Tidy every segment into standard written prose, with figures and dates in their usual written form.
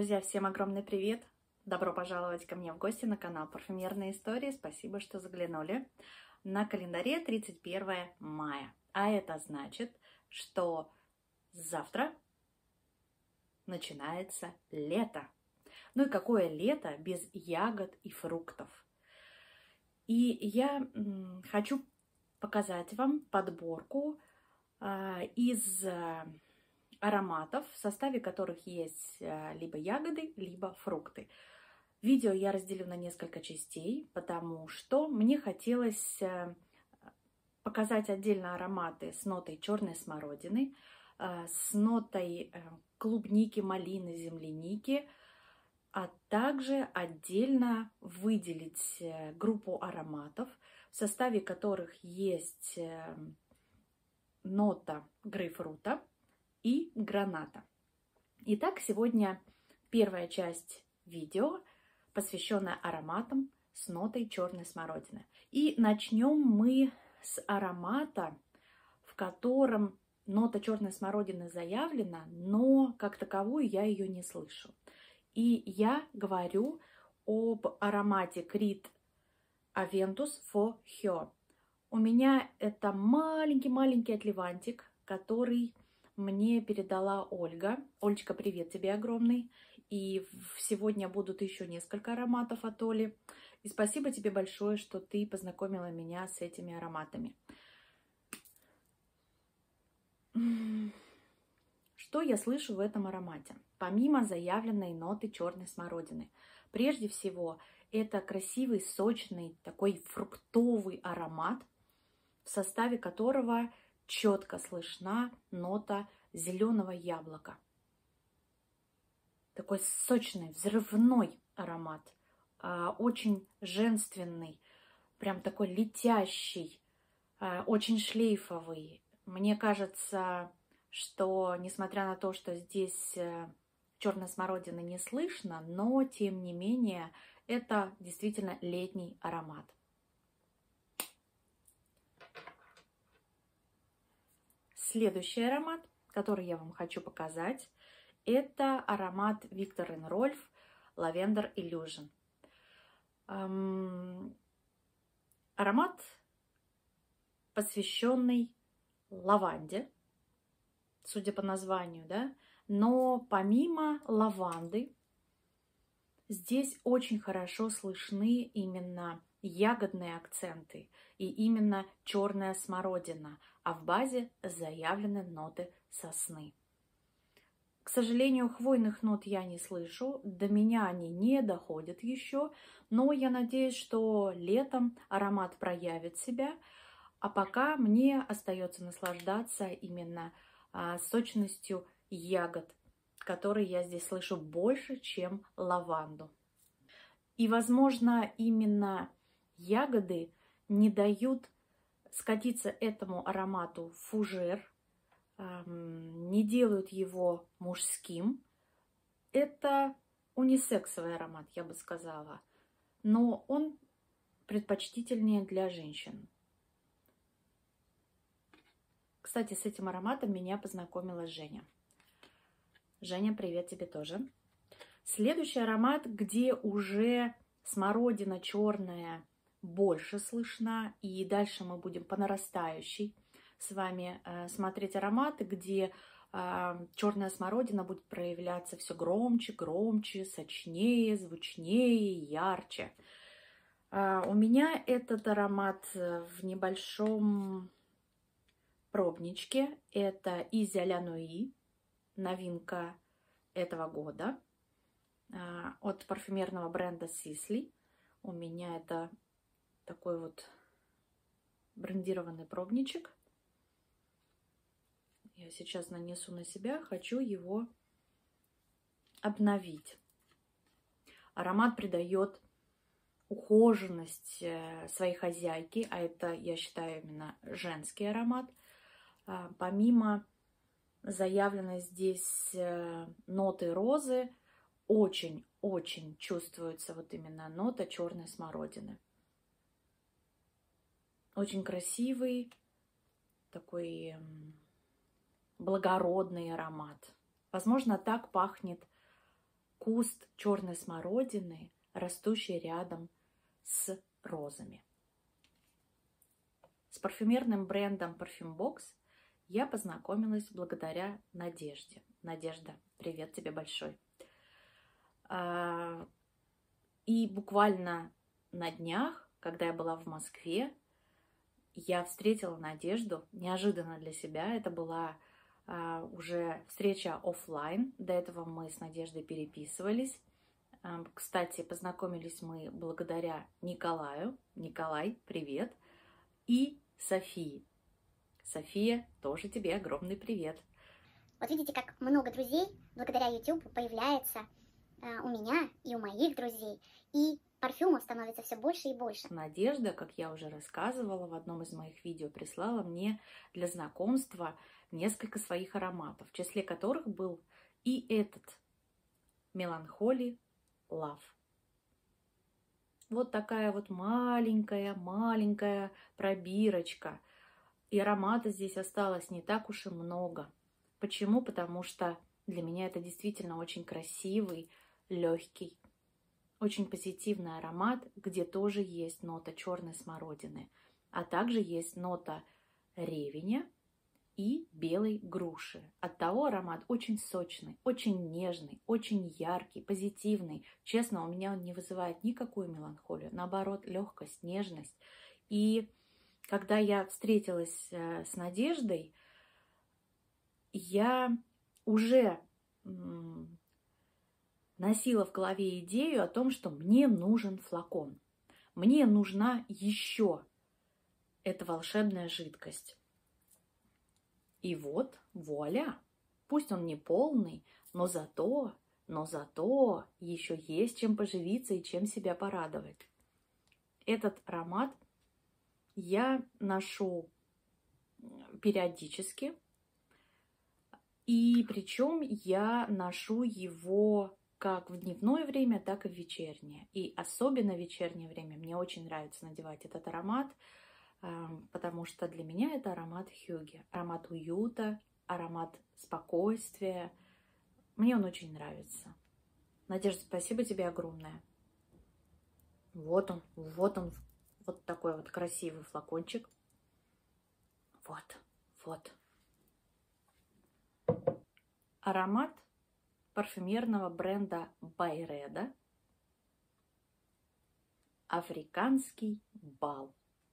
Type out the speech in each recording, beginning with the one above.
Друзья, всем огромный привет! Добро пожаловать ко мне в гости на канал Парфюмерные истории. Спасибо, что заглянули. На календаре 31 мая. А это значит, что завтра начинается лето. Ну и какое лето без ягод и фруктов? И я хочу показать вам подборку из ароматов, в составе которых есть либо ягоды, либо фрукты. Видео я разделю на несколько частей, потому что мне хотелось показать отдельно ароматы с нотой черной смородины, с нотой клубники, малины, земляники, а также отдельно выделить группу ароматов, в составе которых есть нота грейпфрута и граната. Итак, сегодня первая часть видео, посвященная ароматам с нотой черной смородины. И начнем мы с аромата, в котором нота черной смородины заявлена, но как таковую я ее не слышу. И я говорю об аромате Creed Aventus for Her. У меня это маленький отливантик, который мне передала Ольга. Олечка, привет тебе огромный. И сегодня будут еще несколько ароматов от Оли. И спасибо тебе большое, что ты познакомила меня с этими ароматами. Что я слышу в этом аромате? Помимо заявленной ноты черной смородины. Прежде всего, это красивый, сочный, такой фруктовый аромат, в составе которого четко слышна нота зеленого яблока. Такой сочный, взрывной аромат, очень женственный, прям такой летящий, очень шлейфовый. Мне кажется, что несмотря на то, что здесь черной смородины не слышно, но тем не менее это действительно летний аромат. Следующий аромат, который я вам хочу показать, это аромат Viktor & Rolf Lavender Illusion. Аромат, посвященный лаванде, судя по названию, да? Но помимо лаванды, здесь очень хорошо слышны именно ягодные акценты и именно черная смородина, а в базе заявлены ноты сосны. К сожалению, хвойных нот я не слышу, до меня они не доходят еще, но я надеюсь, что летом аромат проявит себя, а пока мне остается наслаждаться именно сочностью ягод, которые я здесь слышу больше, чем лаванду. И, возможно, именно ягоды не дают скатиться этому аромату в фужер, не делают его мужским. Это унисексовый аромат, я бы сказала, но он предпочтительнее для женщин. Кстати, с этим ароматом меня познакомила Женя. Женя, привет тебе тоже. Следующий аромат, где уже смородина черная больше слышна, и дальше мы будем по нарастающей с вами смотреть ароматы, где черная смородина будет проявляться все громче, сочнее, звучнее, ярче. У меня этот аромат в небольшом пробничке. Это Easy à la Nuit, новинка этого года от парфюмерного бренда Sisley. У меня это такой вот брендированный пробничек. Я сейчас нанесу на себя, хочу его обновить. Аромат придает ухоженность своей хозяйке, а это, я считаю, именно женский аромат. Помимо заявленной здесь ноты розы, очень чувствуется вот именно нота черной смородины. Очень красивый, такой благородный аромат. Возможно, так пахнет куст черной смородины, растущий рядом с розами. С парфюмерным брендом Parfum Box я познакомилась благодаря Надежде. Надежда, привет тебе большой. И буквально на днях, когда я была в Москве, я встретила Надежду неожиданно для себя. Это была уже встреча офлайн. До этого мы с Надеждой переписывались. Кстати, познакомились мы благодаря Николаю. Николай, привет. И Софии. София, тоже тебе огромный привет. Вот видите, как много друзей благодаря YouTube появляется у меня и у моих друзей. И парфюмов становится все больше и больше. Надежда, как я уже рассказывала в одном из моих видео, прислала мне для знакомства несколько своих ароматов, в числе которых был и этот Melancholy Love. Вот такая вот маленькая пробирочка. И аромата здесь осталось не так уж и много. Почему? Потому что для меня это действительно очень красивый, легкий, очень позитивный аромат, где тоже есть нота черной смородины, а также есть нота ревеня и белой груши. Оттого аромат очень сочный, очень нежный, очень яркий, позитивный. Честно, у меня он не вызывает никакую меланхолию, наоборот, легкость, нежность. И когда я встретилась с Надеждой, я уже носила в голове идею о том, что мне нужен флакон. Мне нужна еще эта волшебная жидкость. И вот, вуаля! Пусть он не полный, но зато еще есть чем поживиться и чем себя порадовать. Этот аромат я ношу периодически. И причем я ношу его как в дневное время, так и в вечернее. И особенно в вечернее время мне очень нравится надевать этот аромат, потому что для меня это аромат хюге. Аромат уюта, аромат спокойствия. Мне он очень нравится. Надежда, спасибо тебе огромное. Вот он, вот такой вот красивый флакончик. Вот. Аромат парфюмерного бренда Байреда «Африканский бал».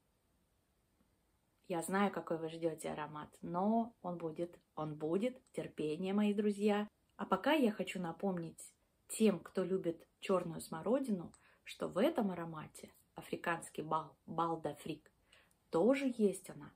Я знаю, какой вы ждете аромат, но он будет, терпение, мои друзья. А пока я хочу напомнить тем, кто любит черную смородину, что в этом аромате «Африканский бал», «Бал d'Afrique», тоже есть она.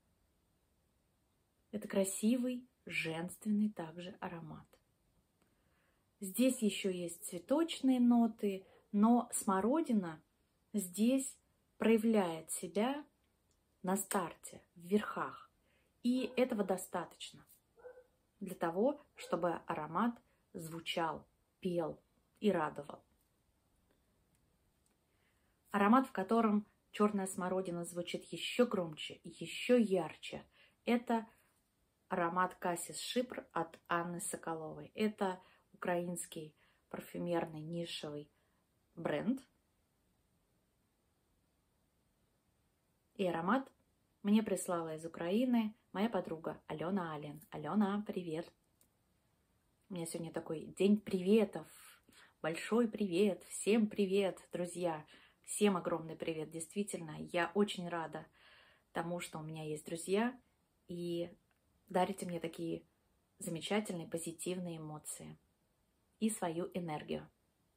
Это красивый, женственный также аромат. Здесь еще есть цветочные ноты, но смородина здесь проявляет себя на старте, в верхах. И этого достаточно для того, чтобы аромат звучал, пел и радовал. Аромат, в котором черная смородина звучит еще громче, еще ярче, это аромат Кассис Шипр от Анны Соколовой. Это украинский парфюмерный нишевый бренд. И аромат мне прислала из Украины моя подруга Алена Ален. Алена, привет! У меня сегодня такой день приветов. Большой привет! Всем привет, друзья! Всем огромный привет! Действительно, я очень рада тому, что у меня есть друзья и дарите мне такие замечательные, позитивные эмоции и свою энергию.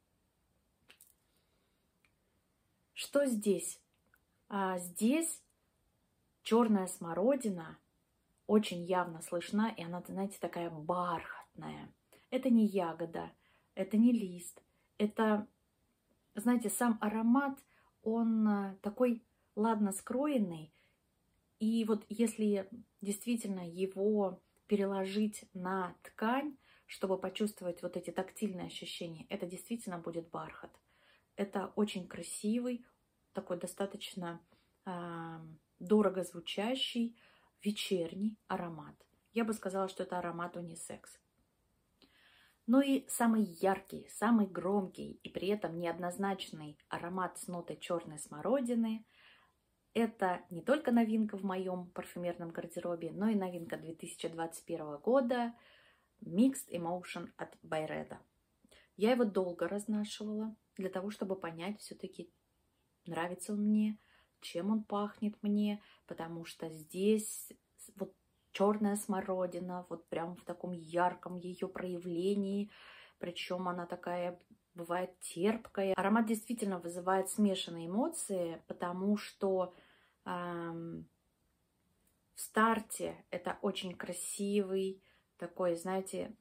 Что здесь? Здесь черная смородина очень явно слышна, и она, знаете, такая бархатная. Это не ягода, это не лист. Это, знаете, сам аромат, он такой ладно скроенный. И вот если действительно его переложить на ткань, чтобы почувствовать вот эти тактильные ощущения, это действительно будет бархат. Это очень красивый, такой достаточно дорого звучащий вечерний аромат. Я бы сказала, что это аромат унисекс. Ну и самый яркий, самый громкий и при этом неоднозначный аромат с нотой черной смородины – это не только новинка в моем парфюмерном гардеробе, но и новинка 2021 года Mixed Emotion от Byredo. Я его долго разнашивала для того, чтобы понять все-таки, нравится он мне, чем он пахнет мне, потому что здесь вот черная смородина, вот прям в таком ярком ее проявлении, причем она такая бывает терпкая. Аромат действительно вызывает смешанные эмоции, потому что в старте это очень красивый, такой, знаете,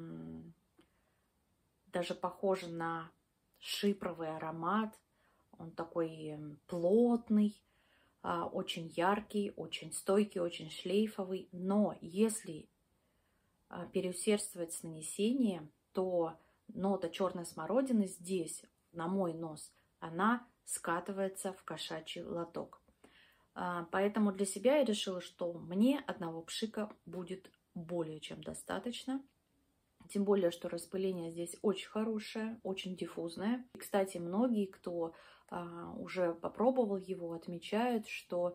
даже похож на шипровый аромат. Он такой плотный, очень яркий, очень стойкий, очень шлейфовый. Но если переусердствовать с нанесением, то нота черной смородины здесь, на мой нос, она скатывается в кошачий лоток. Поэтому для себя я решила, что мне одного пшика будет более чем достаточно. Тем более, что распыление здесь очень хорошее, очень диффузное. И, кстати, многие, кто уже попробовал его, отмечают, что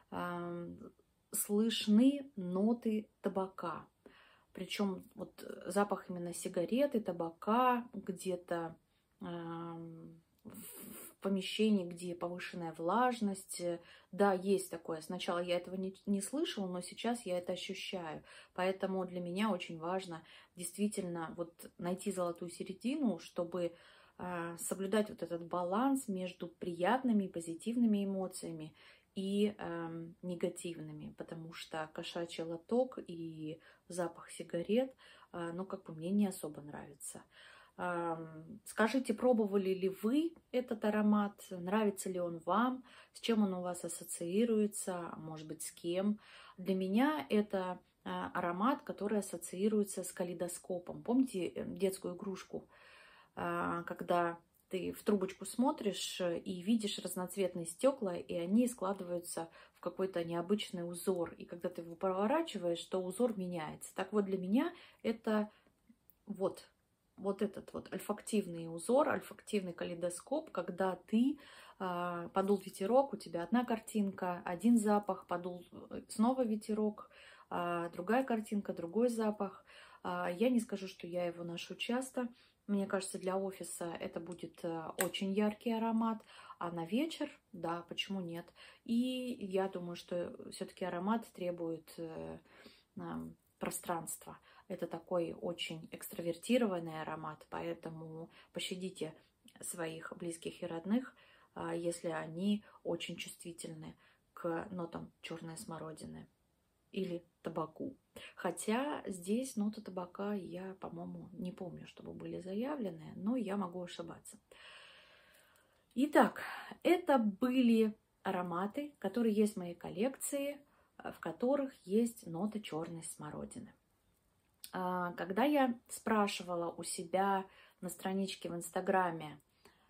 слышны ноты табака. Причем вот запах именно сигареты, табака, где-то в помещении, где повышенная влажность. Да, есть такое. Сначала я этого не слышала, но сейчас я это ощущаю. Поэтому для меня очень важно действительно вот найти золотую середину, чтобы соблюдать вот этот баланс между приятными и позитивными эмоциями и негативными, потому что кошачий лоток и запах сигарет, ну, как бы мне не особо нравится. Скажите, пробовали ли вы этот аромат, нравится ли он вам, с чем он у вас ассоциируется, может быть, с кем. Для меня это аромат, который ассоциируется с калейдоскопом. Помните детскую игрушку, когда ты в трубочку смотришь и видишь разноцветные стекла, и они складываются в какой-то необычный узор. И когда ты его проворачиваешь, то узор меняется. Так вот, для меня это вот этот вот ольфактивный узор, ольфактивный калейдоскоп, когда ты подул ветерок, у тебя одна картинка, один запах, подул снова ветерок, другая картинка, другой запах. Я не скажу, что я его ношу часто. Мне кажется, для офиса это будет очень яркий аромат, а на вечер, да, почему нет? И я думаю, что все-таки аромат требует пространства. Это такой очень экстравертированный аромат, поэтому пощадите своих близких и родных, если они очень чувствительны к нотам черной смородины или табаку. Хотя здесь ноты табака я, по-моему, не помню, чтобы были заявлены, но я могу ошибаться. Итак, это были ароматы, которые есть в моей коллекции, в которых есть ноты черной смородины. Когда я спрашивала у себя на страничке в Инстаграме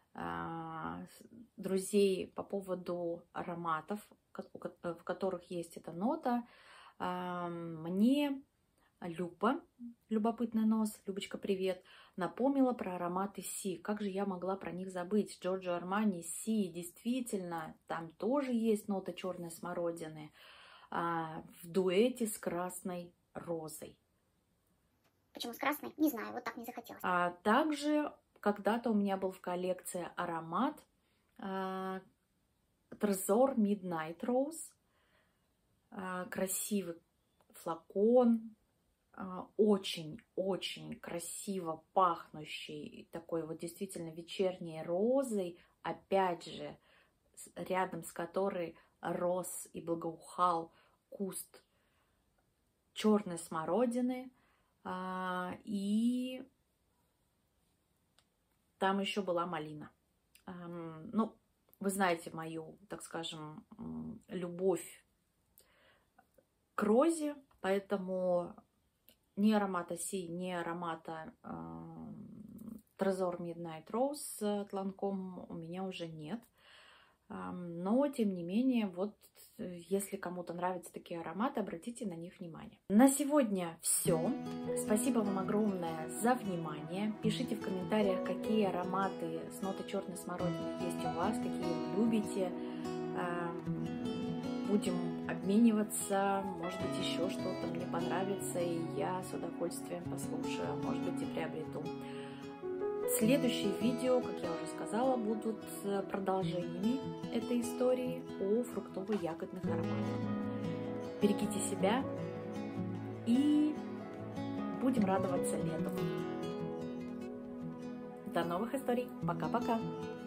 друзей по поводу ароматов, в которых есть эта нота, мне Люба, любопытный нос, Любочка, привет, напомнила про ароматы Си. Как же я могла про них забыть? Джорджо Армани, Си, действительно, там тоже есть нота черной смородины в дуэте с красной розой. Почему с красной? Не знаю, вот так не захотелось. Также когда-то у меня был в коллекции аромат Trésor Midnight Rose. Красивый флакон, очень-очень красиво пахнущий, такой вот действительно вечерней розой, опять же, рядом с которой рос и благоухал куст черной смородины. И там еще была малина. Ну, вы знаете мою, так скажем, любовь к розе, поэтому ни аромата Си, ни аромата Trésor Midnight Rose с Ланком у меня уже нет. Но, тем не менее, вот если кому-то нравятся такие ароматы, обратите на них внимание. На сегодня все. Спасибо вам огромное за внимание. Пишите в комментариях, какие ароматы с нотой черной смородины есть у вас, какие вы любите. Будем обмениваться, может быть, еще что-то мне понравится, и я с удовольствием послушаю, может быть, и приобрету. Следующие видео, как я уже сказала, будут продолжениями этой истории о фруктово-ягодных ароматах. Берегите себя и будем радоваться лету. До новых историй. Пока-пока.